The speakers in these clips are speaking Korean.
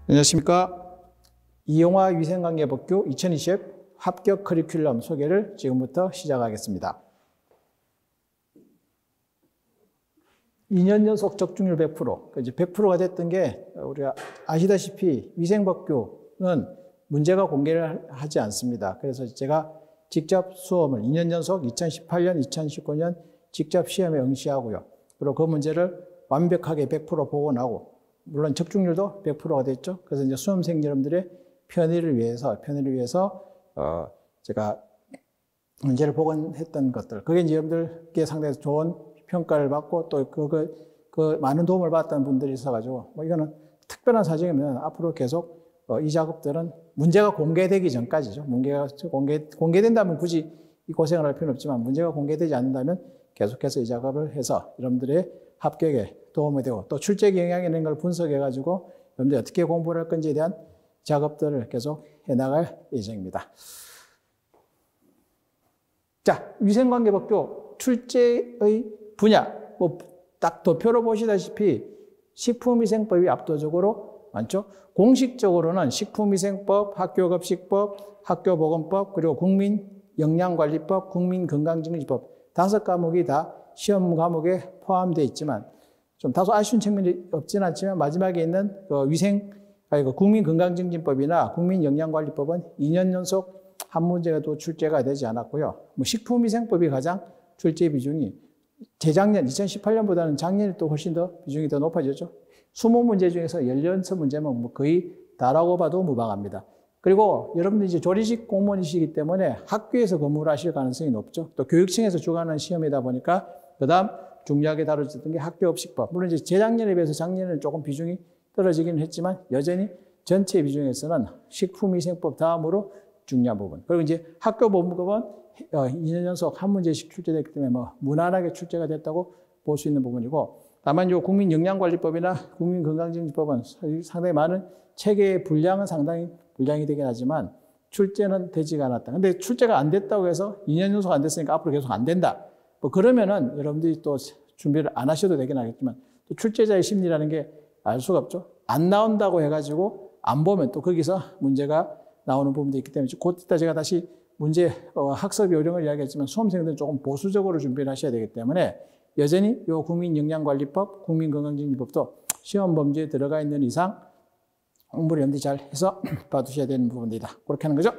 안녕하십니까. 이용화 위생관계법규 2020 합격 커리큘럼 소개를 지금부터 시작하겠습니다. 2년 연속 적중률 100%. 이제 100%가 됐던 게 우리가 아시다시피 위생법규는 문제가 공개를 하지 않습니다. 그래서 제가 직접 수험을 2년 연속 2018년, 2019년 직접 시험에 응시하고요. 그리고 그 문제를 완벽하게 100% 복원하고 물론 적중률도 100%가 됐죠. 그래서 이제 수험생 여러분들의 편의를 위해서 제가 문제를 복원했던 것들. 그게 이제 여러분들께 상당히 좋은 평가를 받고 또 그 많은 도움을 받았던 분들이 있어가지고 이거는 특별한 사정이면 앞으로 계속 이 작업들은 문제가 공개되기 전까지죠. 문제가 공개된다면 굳이 이 고생을 할 필요는 없지만 문제가 공개되지 않는다면 계속해서 이 작업을 해서 여러분들의 합격에 도움이 되고 또 출제에 영향이 있는 걸 분석해가지고 여러분들이 어떻게 공부를 할 건지에 대한 작업들을 계속 해나갈 예정입니다. 자, 위생관계법규 출제의 분야, 딱 도표로 보시다시피 식품위생법이 압도적으로 많죠. 공식적으로는 식품위생법, 학교급식법, 학교보건법, 그리고 국민영양관리법, 국민건강증진법 5과목이 다 시험 과목에 포함되어 있지만 좀 다소 아쉬운 측면이 없진 않지만 마지막에 있는 국민건강증진법이나 국민영양관리법은 2년 연속 한 문제가 또 출제가 되지 않았고요. 식품위생법이 가장 출제 비중이 재작년 2018년보다는 작년에 또 훨씬 더 비중이 더 높아졌죠. 20문제 중에서 16문제면 거의 다라고 봐도 무방합니다. 그리고 여러분들 이제 조리직 공무원이시기 때문에 학교에서 근무를 하실 가능성이 높죠. 또 교육청에서 주관하는 시험이다 보니까 그다음 중요하게 다뤄졌던 게 학교급식법. 물론 이제 재작년에 비해서 작년에는 조금 비중이 떨어지기는 했지만 여전히 전체 비중에서는 식품위생법 다음으로 중요한 부분. 그리고 이제 학교보건법은 2년 연속 한 문제씩 출제됐기 때문에 무난하게 출제가 됐다고 볼 수 있는 부분이고 다만 요 국민영양관리법이나 국민건강증진법은 상당히 많은 체계의 분량은 상당히 분량이 되긴 하지만 출제는 되지가 않았다. 근데 출제가 안 됐다고 해서 2년 연속 안 됐으니까 앞으로 계속 안 된다. 그러면은 여러분들이 또 준비를 안 하셔도 되긴 하겠지만 또 출제자의 심리라는 게 알 수가 없죠. 안 나온다고 해가지고 안 보면 또 거기서 문제가 나오는 부분도 있기 때문에 곧 이따 제가 다시 문제 학습 요령을 이야기했지만 수험생들은 조금 보수적으로 준비를 하셔야 되기 때문에 여전히 요 국민영양관리법, 국민건강증진법도 시험 범주에 들어가 있는 이상 공부를 염두에 잘 해서 봐두셔야 되는 부분들이다. 그렇게 하는 거죠.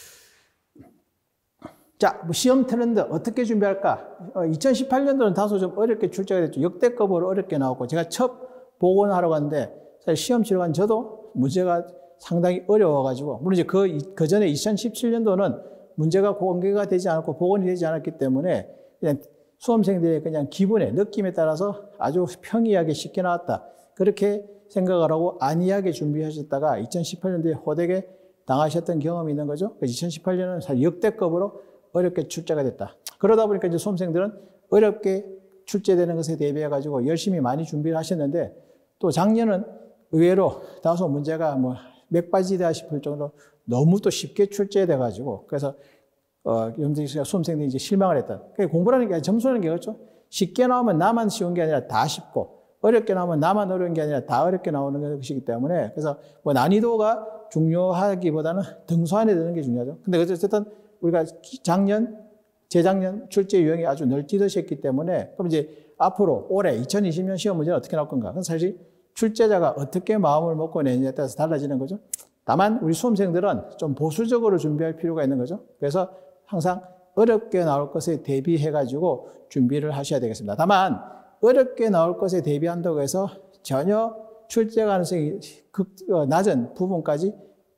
자, 시험 트렌드 어떻게 준비할까? 2018년도는 다소 좀 어렵게 출제가 됐죠. 역대급으로 어렵게 나왔고 제가 첫 복원하러 갔는데 사실 시험 치러 간 저도 문제가 상당히 어려워가지고 물론 이제 그 전에 2017년도는 문제가 공개가 되지 않았고 복원이 되지 않았기 때문에 그냥 수험생들의 그냥 기분에 느낌에 따라서 아주 평이하게 쉽게 나왔다. 그렇게 생각을 하고 안이하게 준비하셨다가 2018년도에 호되게 당하셨던 경험이 있는 거죠. 2018년은 사실 역대급으로 어렵게 출제가 됐다. 그러다 보니까 이제 수험생들은 어렵게 출제되는 것에 대비해 가지고 열심히 많이 준비를 하셨는데 또 작년은 의외로 다소 문제가 맥 빠지다 싶을 정도로 너무 또 쉽게 출제돼 가지고 그래서 여러분들이 수험생들이 이제 실망을 했다. 공부라는 게 점수라는 게 그렇죠. 쉽게 나오면 나만 쉬운 게 아니라 다 쉽고 어렵게 나오면 나만 어려운 게 아니라 다 어렵게 나오는 것이기 때문에 그래서 난이도가 중요하기보다는 등수 안에 드는 게 중요하죠. 근데 어쨌든 우리가 재작년 출제 유형이 아주 널뛰듯했기 때문에 그럼 이제 앞으로 올해 2020년 시험 문제는 어떻게 나올 건가? 그건 사실 출제자가 어떻게 마음을 먹고 내느냐에 따라서 달라지는 거죠. 다만 우리 수험생들은 좀 보수적으로 준비할 필요가 있는 거죠. 그래서 항상 어렵게 나올 것에 대비해가지고 준비를 하셔야 되겠습니다. 다만 어렵게 나올 것에 대비한다고 해서 전혀 출제 가능성이 낮은 부분까지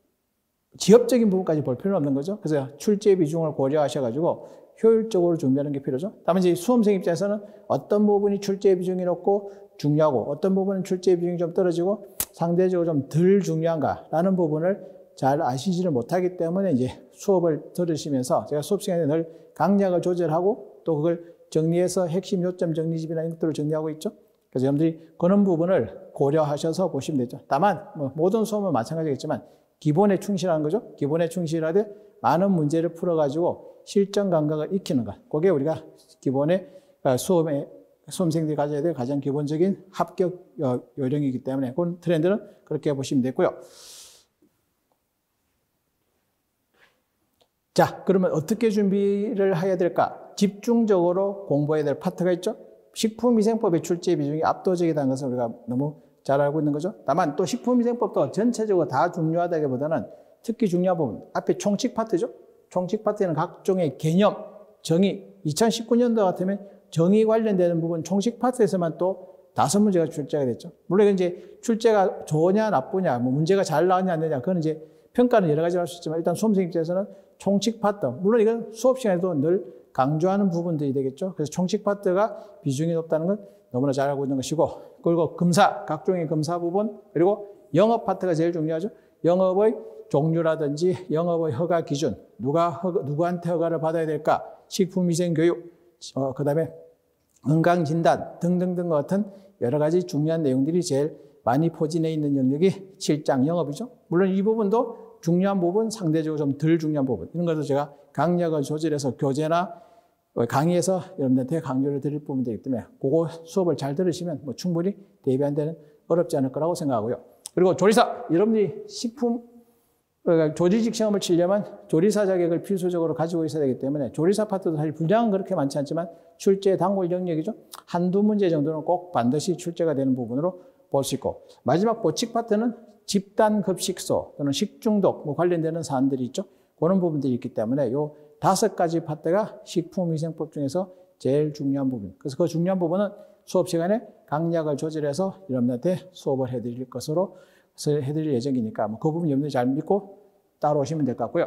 지엽적인 부분까지 볼 필요는 없는 거죠. 그래서 출제 비중을 고려하셔가지고 효율적으로 준비하는 게 필요죠. 다만 이제 수험생 입장에서는 어떤 부분이 출제 비중이 높고 중요하고 어떤 부분은 출제 비중이 좀 떨어지고 상대적으로 좀 덜 중요한가라는 부분을 잘 아시지를 못하기 때문에 이제 수업을 들으시면서 제가 수업 시간에 늘 강약을 조절하고 또 그걸 정리해서 핵심 요점 정리집이나 이런 것들을 정리하고 있죠. 그래서 여러분들이 그런 부분을 고려하셔서 보시면 되죠. 다만 모든 수업은 마찬가지겠지만 기본에 충실하는 거죠. 기본에 충실하되 많은 문제를 풀어가지고 실전 감각을 익히는 것. 그게 우리가 기본의 수업의 수험생들이 가져야 될 가장 기본적인 합격 요령이기 때문에 그 트렌드는 그렇게 보시면 되고요. 자, 그러면 어떻게 준비를 해야 될까? 집중적으로 공부해야 될 파트가 있죠. 식품위생법의 출제 비중이 압도적이라는 것을 우리가 너무 잘 알고 있는 거죠. 다만 또 식품위생법도 전체적으로 다 중요하다기보다는 특히 중요한 부분, 앞에 총칙 파트죠. 총칙 파트에는 각종의 개념, 정의, 2019년도 같으면 정의 관련되는 부분 총칙 파트에서만 또 5문제가 출제가 됐죠. 물론 이제 출제가 좋으냐 나쁘냐, 뭐 문제가 잘 나왔냐 안 되냐, 그건 이제 평가는 여러 가지로 할 수 있지만 일단 수험생 입장에서는 총칙 파트, 물론 이건 수업 시간에도 늘 강조하는 부분들이 되겠죠. 그래서 총칙 파트가 비중이 높다는 건 너무나 잘 알고 있는 것이고, 그리고 검사, 각종의 검사 부분, 그리고 영업 파트가 제일 중요하죠. 영업의 종류라든지 영업의 허가 기준, 누구한테 허가를 받아야 될까, 식품위생교육, 그 다음에 건강진단 등등등 같은 여러 가지 중요한 내용들이 제일 많이 포진해 있는 영역이 실장 영업이죠. 물론 이 부분도 중요한 부분, 상대적으로 좀 덜 중요한 부분, 이런 것도 제가 강력을 조절해서 교재나 강의에서 여러분들한테 강조를 드릴 부분들이기 때문에 그거 수업을 잘 들으시면 뭐 충분히 대비하는 데는 어렵지 않을 거라고 생각하고요. 그리고 조리사, 여러분들이 식품 조리직 시험을 치려면 조리사 자격을 필수적으로 가지고 있어야 되기 때문에 조리사 파트도 사실 분량은 그렇게 많지 않지만 출제 단골 영역이죠. 한두 문제 정도는 꼭 반드시 출제가 되는 부분으로 볼 수 있고, 마지막 보칙 파트는 집단급식소 또는 식중독 뭐 관련되는 사안들이 있죠. 그런 부분들이 있기 때문에 요 5가지 파트가 식품위생법 중에서 제일 중요한 부분. 그래서 그 중요한 부분은 수업 시간에 강약을 조절해서 여러분한테 수업을 해드릴 것으로 해드릴 예정이니까 뭐 그 부분 여러분들이 잘 믿고 따라오시면 될 것 같고요.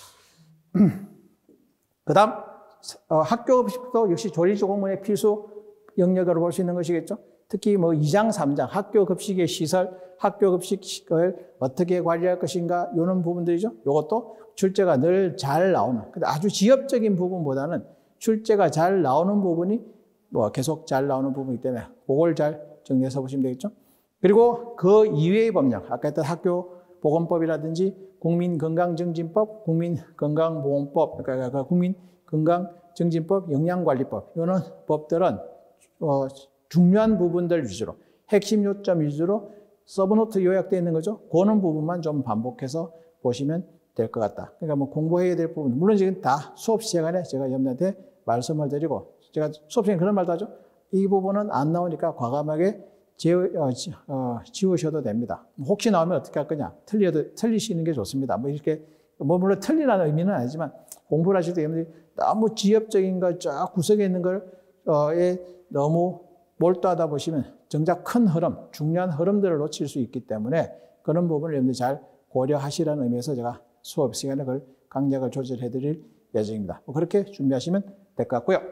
그 다음 학교급식도 역시 조리조공문의 필수 영역으로 볼 수 있는 것이겠죠. 특히 뭐 2장, 3장 학교급식의 시설, 학교급식을 어떻게 관리할 것인가 이런 부분들이죠. 이것도 출제가 늘 잘 나오는, 근데 아주 지엽적인 부분보다는 출제가 잘 나오는 부분이 뭐 계속 잘 나오는 부분이기 때문에 그걸 잘 정리해서 보시면 되겠죠. 그리고 그 이외의 법령, 아까 했던 학교보건법이라든지 국민건강증진법, 국민건강보험법, 그러니까 국민건강증진법, 영양관리법, 이런 법들은 중요한 부분들 위주로, 핵심 요점 위주로 서브노트 요약되어 있는 거죠. 그런 부분만 좀 반복해서 보시면 될 것 같다. 그러니까 뭐 공부해야 될 부분, 물론 지금 다 수업 시간에 제가 여러분한테 말씀을 드리고, 제가 수업 시간에 그런 말도 하죠. 이 부분은 안 나오니까 과감하게 지우셔도 됩니다. 혹시 나오면 어떻게 할 거냐? 틀리시는 게 좋습니다. 뭐 이렇게, 뭐 물론 틀리라는 의미는 아니지만 공부를 하실 때 여러분들이 너무 지엽적인 걸 쫙 구석에 있는 걸 너무 몰두하다 보시면 정작 큰 흐름, 중요한 흐름들을 놓칠 수 있기 때문에 그런 부분을 여러분들이 잘 고려하시라는 의미에서 제가 수업 시간에 그걸 강약을 조절해 드릴 예정입니다. 뭐 그렇게 준비하시면 될 것 같고요.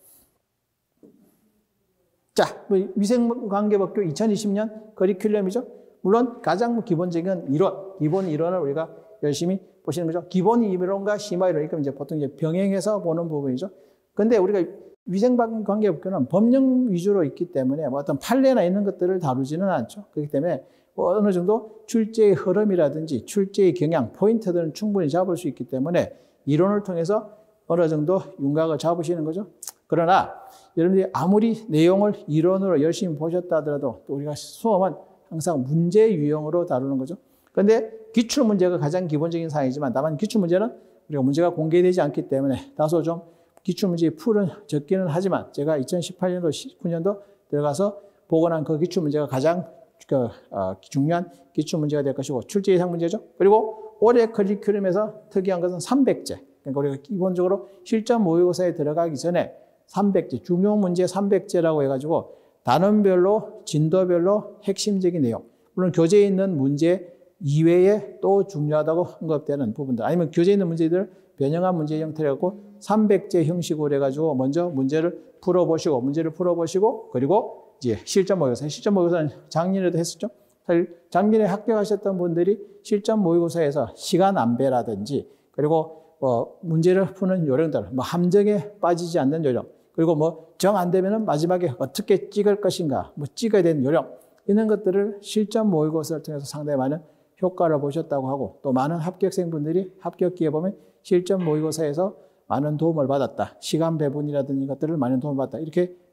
자, 위생관계법규 2020년 커리큘럼이죠. 물론 가장 기본적인 기본 이론을 우리가 열심히 보시는 거죠. 기본 이론과 심화 이론, 그러니까 이제 보통 이제 병행해서 보는 부분이죠. 근데 우리가 위생관계법규는 법령 위주로 있기 때문에 뭐 어떤 판례나 있는 것들을 다루지는 않죠. 그렇기 때문에 뭐 어느 정도 출제의 흐름이라든지 출제의 경향, 포인트들은 충분히 잡을 수 있기 때문에 이론을 통해서 어느 정도 윤곽을 잡으시는 거죠. 그러나 여러분들이 아무리 내용을 이론으로 열심히 보셨다 하더라도 또 우리가 수험은 항상 문제 유형으로 다루는 거죠. 그런데 기출문제가 가장 기본적인 사항이지만 다만 기출문제는 우리가 문제가 공개되지 않기 때문에 다소 좀 기출문제의 풀은 적기는 하지만 제가 2018년도, 19년도 들어가서 보고 난 그 기출문제가 가장 중요한 기출문제가 될 것이고 출제 예상 문제죠. 그리고 올해 커리큘럼에서 특이한 것은 300제. 그러니까 우리가 기본적으로 실전 모의고사에 들어가기 전에 300제, 중요 문제 300제라고 해가지고 단원별로, 진도별로 핵심적인 내용, 물론 교재에 있는 문제 이외에 또 중요하다고 언급되는 부분들, 아니면 교재에 있는 문제들을 변형한 문제 형태로 해갖고 300제 형식으로 해가지고 먼저 문제를 풀어보시고, 그리고 이제 실전 모의고사는 작년에도 했었죠. 사실 작년에 합격하셨던 분들이 실전 모의고사에서 시간 안배라든지, 그리고 문제를 푸는 요령들, 뭐 함정에 빠지지 않는 요령, 그리고 뭐 정 안 되면은 마지막에 어떻게 찍을 것인가, 뭐 찍어야 되는 요령, 이런 것들을 실전 모의고사를 통해서 상당히 많은 효과를 보셨다고 하고, 또 많은 합격생분들이 합격기에 보면 실전 모의고사에서 많은 도움을 받았다, 시간 배분이라든지 것들을 많은 도움을 받았다, 이렇게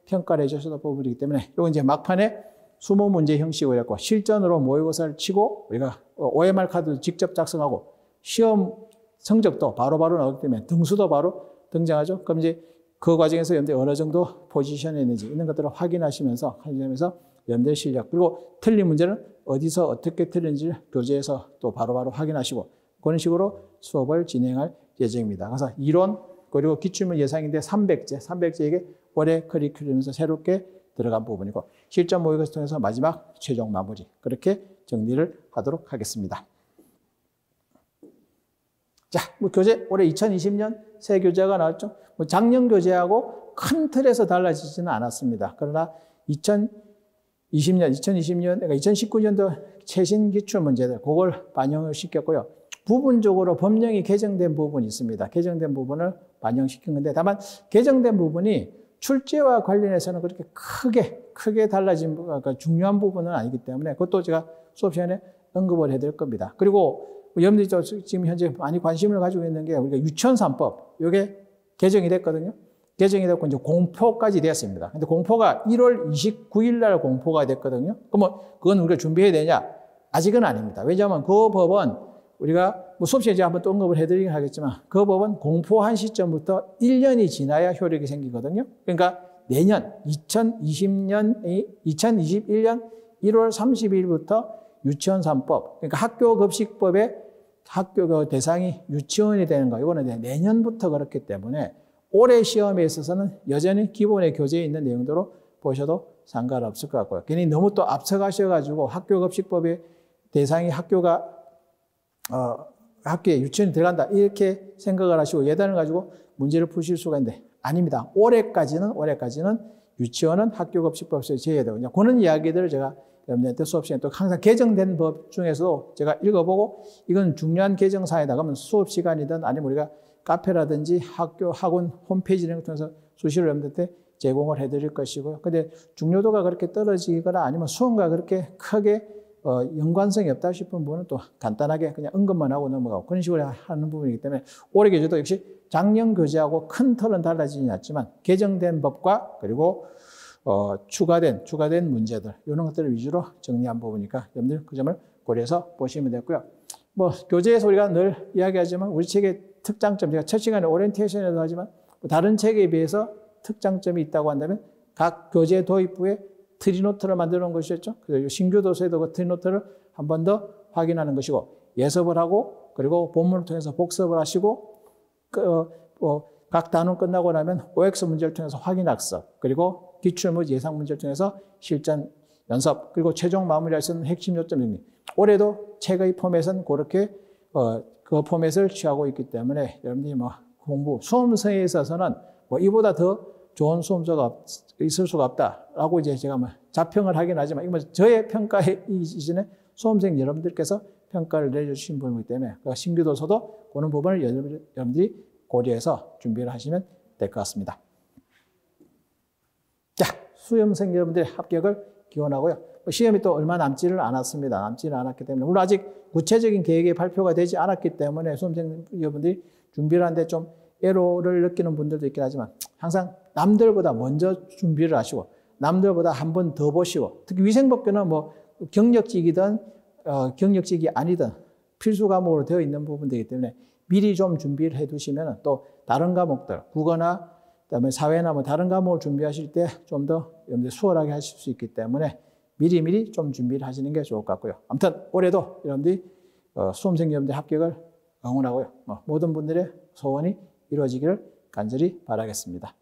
평가를 해주셔서 부분이기 때문에 이건 이제 막판에 수모 문제 형식으로 했고 실전으로 모의고사를 치고 우리가 OMR 카드 직접 작성하고 시험 성적도 바로바로 나오기 때문에 등수도 바로 등장하죠. 그럼 이제 그 과정에서 여러분들 어느 정도 포지션에 있는지 이런 것들을 확인하시면서 여러분들 실력 그리고 틀린 문제는 어디서 어떻게 틀린지 교재에서 또 바로바로 확인하시고 그런 식으로 수업을 진행할 예정입니다. 그래서 이론 그리고 기출문 예상인데 300제 이게 올해 커리큘럼에서 새롭게 들어간 부분이고 실전 모의고사 통해서 마지막 최종 마무리 그렇게 정리를 하도록 하겠습니다. 자, 교재 올해 2020년 새 교재가 나왔죠. 작년 교재하고 큰 틀에서 달라지지는 않았습니다. 그러나 2020년, 그러니까 2019년도 최신 기출 문제들 그걸 반영을 시켰고요. 부분적으로 법령이 개정된 부분이 있습니다. 개정된 부분을 반영시킨 건데 다만 개정된 부분이 출제와 관련해서는 그렇게 크게 달라진 그러니까 중요한 부분은 아니기 때문에 그것도 제가 수업 시간에 언급을 해드릴 겁니다. 그리고 여러분들이 지금 현재 많이 관심을 가지고 있는 게 우리가 유치원 3법 이게 개정이 됐거든요. 개정이 됐고 이제 공포까지 되었습니다. 근데 공포가 1월 29일 날 공포가 됐거든요. 그러면 그건 우리가 준비해야 되냐? 아직은 아닙니다. 왜냐하면 그 법은 우리가 수업 시간에 한번 또 언급을 해드리긴 하겠지만 그 법은 공포한 시점부터 1년이 지나야 효력이 생기거든요. 그러니까 내년 2021년 1월 30일부터 유치원 3법, 그러니까 학교급식법의 학교 대상이 유치원이 되는 거, 이거는 내년부터 그렇기 때문에 올해 시험에 있어서는 여전히 기본의 교재에 있는 내용대로 보셔도 상관없을 것 같고요. 괜히 너무 또 앞서가셔가지고 학교급식법의 대상이 학교에 유치원이 들어간다 이렇게 생각을 하시고 예단을 가지고 문제를 푸실 수가 있는데 아닙니다. 올해까지는 유치원은 학교급식법에서 제외해야 되거든요. 그런 이야기들을 제가 여러분들한테 수업 시간에 또 항상 개정된 법 중에서도 제가 읽어보고 이건 중요한 개정사항이다 그러면 수업 시간이든 아니면 우리가 카페라든지 학원 홈페이지 이런 걸 통해서 수시로 여러분들한테 제공을 해드릴 것이고요. 근데 중요도가 그렇게 떨어지거나 아니면 수험과 그렇게 크게 연관성이 없다 싶은 부분은 또 간단하게 그냥 언급만 하고 넘어가고 그런 식으로 하는 부분이기 때문에 올해 교재도 역시 작년 교재하고 큰 틀은 달라지진 않지만 개정된 법과 그리고 추가된 문제들 이런 것들을 위주로 정리한 부분이니까 여러분들 그 점을 고려해서 보시면 되고요. 교재에서 우리가 늘 이야기하지만 우리 책의 특장점, 제가 첫 시간에 오리엔테이션에도 하지만 다른 책에 비해서 특장점이 있다고 한다면 각 교재 도입부에 트리노트를 만들어 놓은 것이었죠. 그래서 신규 도서에도 그 트리노트를 한 번 더 확인하는 것이고 예습을 하고 그리고 본문을 통해서 복습을 하시고 각 단원 끝나고 나면 OX 문제를 통해서 확인 학습 그리고 기출문 예상 문제를 통해서 실전 연습 그리고 최종 마무리할 수 있는 핵심 요점 정리. 올해도 책의 포맷은 그렇게 그 포맷을 취하고 있기 때문에 여러분들이 공부 수험서에 있어서는 이보다 더 좋은 수험서가 있을 수가 없다라고 이제 제가 자평을 하긴 하지만 이건 저의 평가에 이전에 수험생 여러분들께서 평가를 내려주신 부분이기 때문에 신규 도서도 그런 부분을 여러분들이 고려해서 준비를 하시면 될 것 같습니다. 자, 수험생 여러분들의 합격을 기원하고요. 시험이 또 얼마 남지를 않았습니다. 남지는 않았기 때문에 물론 아직 구체적인 계획이 발표가 되지 않았기 때문에 수험생 여러분들이 준비를 하는데 좀 애로를 느끼는 분들도 있긴 하지만 항상 남들보다 먼저 준비를 하시고 남들보다 한 번 더 보시고 특히 위생법규는 경력직이든 경력직이 아니든 필수 과목으로 되어 있는 부분들이기 때문에 미리 좀 준비를 해 두시면 또 다른 과목들 국어나 그다음에 사회나 다른 과목을 준비하실 때 좀 더 수월하게 하실 수 있기 때문에 미리 좀 준비를 하시는 게 좋을 것 같고요. 아무튼 올해도 여러분들이 수험생 여러분들 합격을 응원하고요. 모든 분들의 소원이 이루어지기를 간절히 바라겠습니다.